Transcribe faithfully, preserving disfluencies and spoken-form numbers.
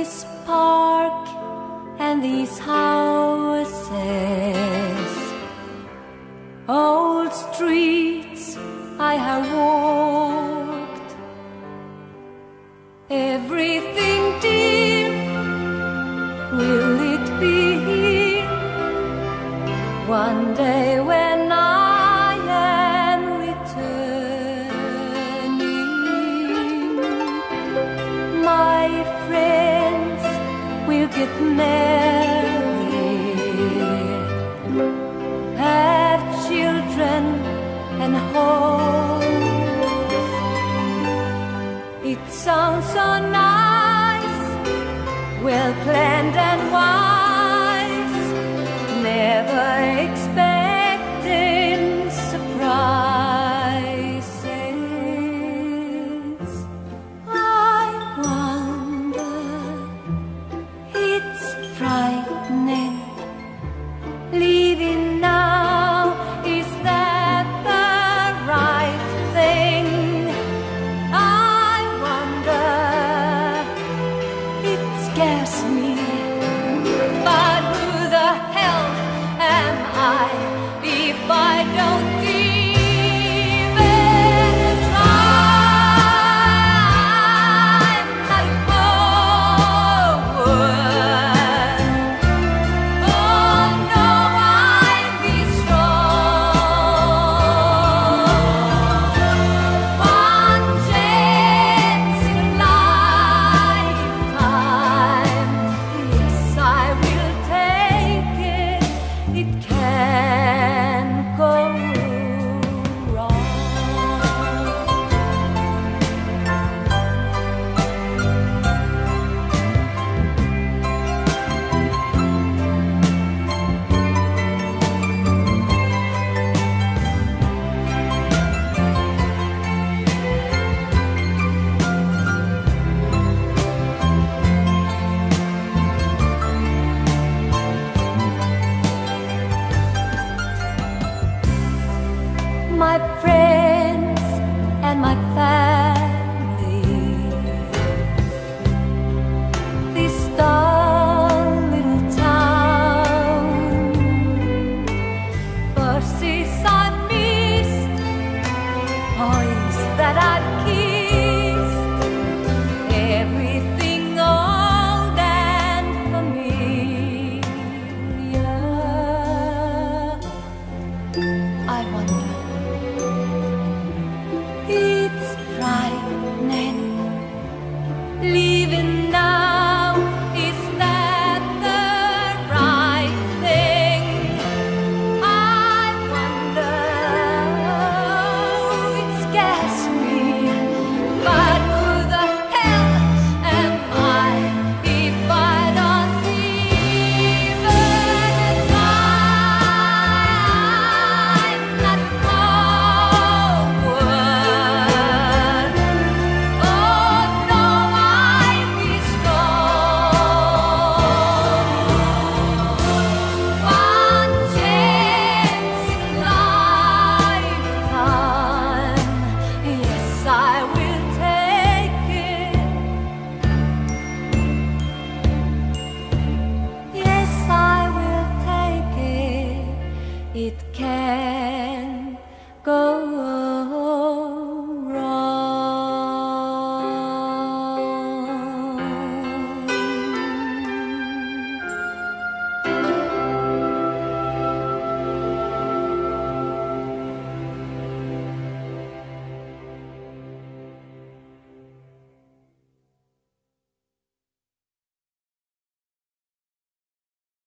this park and these houses, old streets I have walked, everything dear, will it be here one day when I am returning? My friends will get married, have children and homes. It sounds so nice, well planned and wise, never expecting surprises. I wonder, it's frightening, leaving now, is that the right thing? I wonder, it scares me, but who the hell am I if I don't even try? Not forward. Oh no, I'll be strong. One chance in a lifetime, yes, I will take it. It can't go wrong. My friends and my family, this dull little town, buses I've missed, boys that I've kissed, everything old and familiar. I wonder, it's frightening, leaving now, is that the right thing? I wonder, it scares me, but who the hell am I if I don't even try? Not forward. Oh no, I'll be strong. One chance in a lifetime, yes, I will take it. Yes, I will take it. It can go